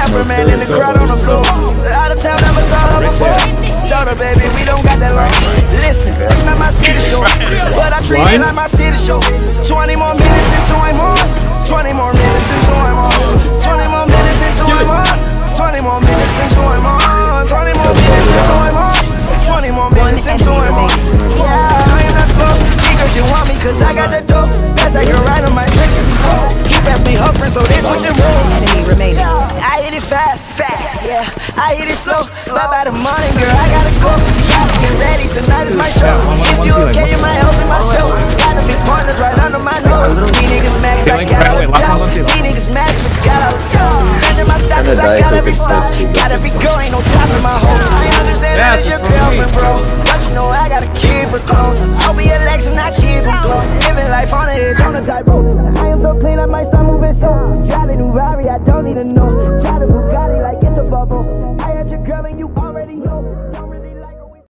Afro-man in the crowd on the floor. Out of town, never saw her before. Told her, baby, we don't got that long. Listen, it's not my city show, but I treat it like my city show. 20 more minutes into I'm on. 20 more minutes into I'm on. 20 more minutes into I'm on. 20 more minutes into I'm on. 20 more minutes into I'm on. 20 more minutes into I'm on. Yeah, I am not slow. Because you want me, cause I got the dope. Best I can ride on my trick. He passed me her friend, so they switching roles. I hit it fast, yeah, I hit it slow. Bye by the morning, girl, I gotta go. Gotta get ready, tonight is my show. If you okay, you might help in my show. Gotta be partners right under my nose. These niggas mad cause I got all the dough. These niggas mad cause I got all the dough. Changing my style cause I got every fly. Got every girl, ain't no top in my hole. I understand that it's your girlfriend, bro, but you know I gotta keep her close. I'll be a Lex and I keep her close. Living life on the edge, on the tightrope. I am so clean, I might start moving so. Try the new Rari, I don't need to know. Try the Bugatti like it's a bubble.